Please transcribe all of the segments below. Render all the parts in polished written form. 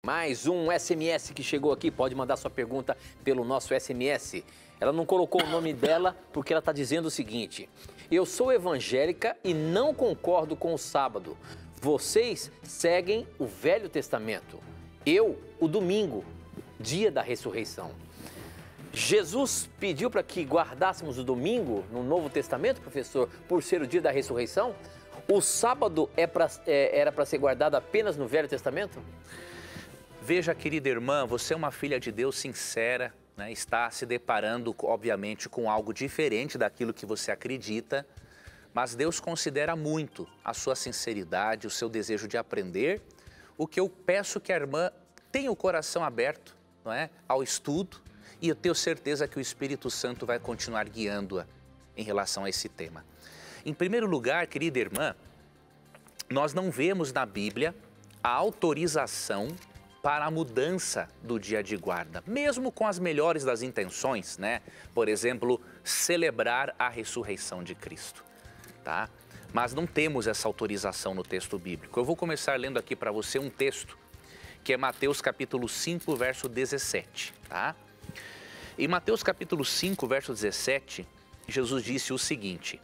Mais um SMS que chegou aqui, pode mandar sua pergunta pelo nosso SMS. Ela não colocou o nome dela porque ela está dizendo o seguinte: eu sou evangélica e não concordo com o sábado. Vocês seguem o Velho Testamento. Eu, o domingo, dia da ressurreição. Jesus pediu para que guardássemos o domingo no Novo Testamento, professor, por ser o dia da ressurreição? O sábado era para ser guardado apenas no Velho Testamento? Veja, querida irmã, você é uma filha de Deus sincera, né? Está se deparando, obviamente, com algo diferente daquilo que você acredita, mas Deus considera muito a sua sinceridade, o seu desejo de aprender. O que eu peço que a irmã tenha o coração aberto, não é, ao estudo, e eu tenho certeza que o Espírito Santo vai continuar guiando-a em relação a esse tema. Em primeiro lugar, querida irmã, nós não vemos na Bíblia a autorização para a mudança do dia de guarda, mesmo com as melhores das intenções, né? Por exemplo, celebrar a ressurreição de Cristo, tá? Mas não temos essa autorização no texto bíblico. Eu vou começar lendo aqui para você um texto, que é Mateus capítulo 5, verso 17, tá? Em Mateus capítulo 5, verso 17, Jesus disse o seguinte: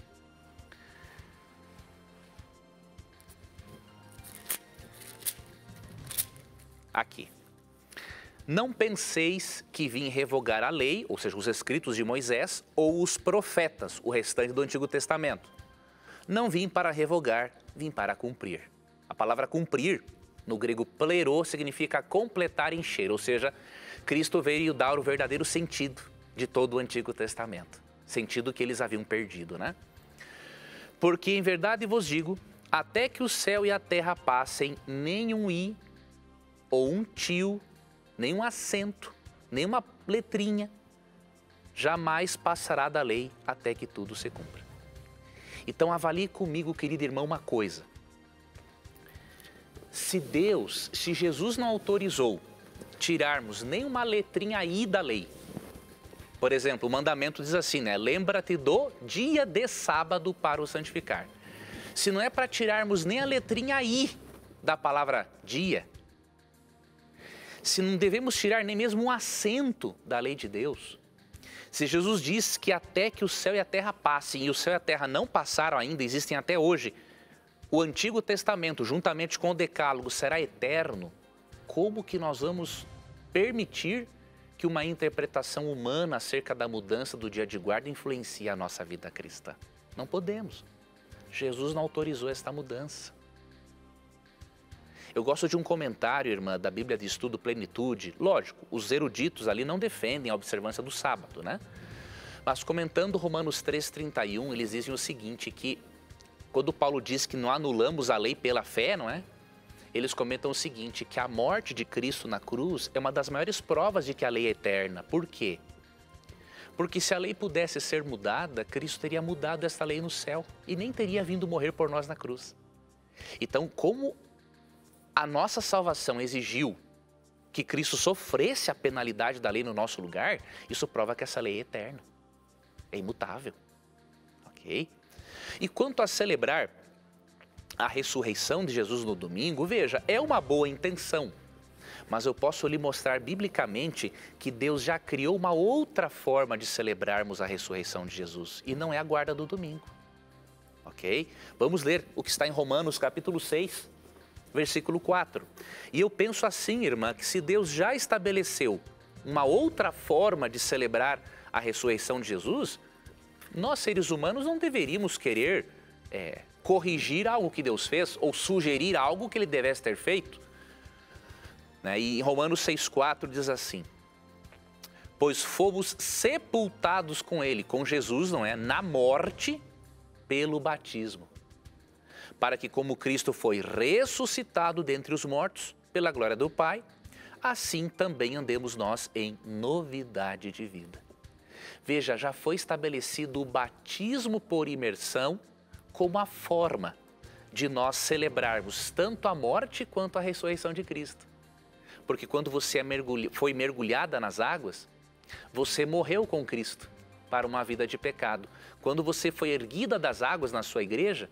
aqui. Não penseis que vim revogar a lei, ou seja, os escritos de Moisés, ou os profetas, o restante do Antigo Testamento. Não vim para revogar, vim para cumprir. A palavra cumprir, no grego plerô, significa completar, encher, ou seja, Cristo veio dar o verdadeiro sentido de todo o Antigo Testamento. Sentido que eles haviam perdido, né? Porque em verdade vos digo, até que o céu e a terra passem, nenhum i ou um tio, nem um acento, nem uma letrinha, jamais passará da lei até que tudo se cumpra. Então avalie comigo, querido irmão, uma coisa. Se Jesus não autorizou tirarmos nem uma letrinha i da lei, por exemplo, o mandamento diz assim, né? Lembra-te do dia de sábado para o santificar. Se não é para tirarmos nem a letrinha i da palavra dia, se não devemos tirar nem mesmo um acento da lei de Deus, se Jesus diz que até que o céu e a terra passem, e o céu e a terra não passaram ainda, existem até hoje, o Antigo Testamento, juntamente com o Decálogo, será eterno, como que nós vamos permitir que uma interpretação humana acerca da mudança do dia de guarda influencie a nossa vida cristã? Não podemos. Jesus não autorizou esta mudança. Eu gosto de um comentário, irmã, da Bíblia de Estudo Plenitude. Lógico, os eruditos ali não defendem a observância do sábado, né? Mas comentando Romanos 3,31, eles dizem o seguinte, que quando Paulo diz que não anulamos a lei pela fé, não é? Eles comentam o seguinte, que a morte de Cristo na cruz é uma das maiores provas de que a lei é eterna. Por quê? Porque se a lei pudesse ser mudada, Cristo teria mudado esta lei no céu e nem teria vindo morrer por nós na cruz. Então, como a nossa salvação exigiu que Cristo sofresse a penalidade da lei no nosso lugar, isso prova que essa lei é eterna, é imutável, ok? E quanto a celebrar a ressurreição de Jesus no domingo, veja, é uma boa intenção, mas eu posso lhe mostrar biblicamente que Deus já criou uma outra forma de celebrarmos a ressurreição de Jesus, e não é a guarda do domingo, ok? Vamos ler o que está em Romanos capítulo 6, versículo 4. E eu penso assim, irmã, que se Deus já estabeleceu uma outra forma de celebrar a ressurreição de Jesus, nós seres humanos não deveríamos querer corrigir algo que Deus fez ou sugerir algo que Ele devesse ter feito. Né? E em Romanos 6,4 diz assim, pois fomos sepultados com Ele, com Jesus, não é? Na morte pelo batismo, para que como Cristo foi ressuscitado dentre os mortos, pela glória do Pai, assim também andemos nós em novidade de vida. Veja, já foi estabelecido o batismo por imersão como a forma de nós celebrarmos tanto a morte quanto a ressurreição de Cristo. Porque quando você foi mergulhada nas águas, você morreu com Cristo para uma vida de pecado. Quando você foi erguida das águas na sua igreja,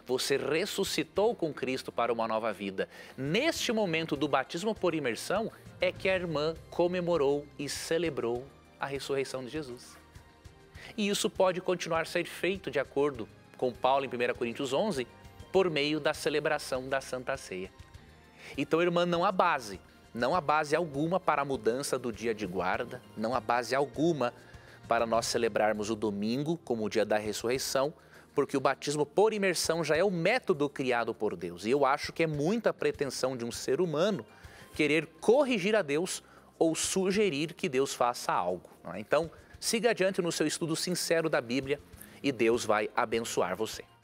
você ressuscitou com Cristo para uma nova vida. Neste momento do batismo por imersão é que a irmã comemorou e celebrou a ressurreição de Jesus. E isso pode continuar a ser feito de acordo com Paulo em 1 Coríntios 11, por meio da celebração da Santa Ceia. Então, irmã, não há base alguma para a mudança do dia de guarda, não há base alguma para nós celebrarmos o domingo como o dia da ressurreição, porque o batismo por imersão já é o método criado por Deus. E eu acho que é muita pretensão de um ser humano querer corrigir a Deus ou sugerir que Deus faça algo. Não é? Então, siga adiante no seu estudo sincero da Bíblia e Deus vai abençoar você.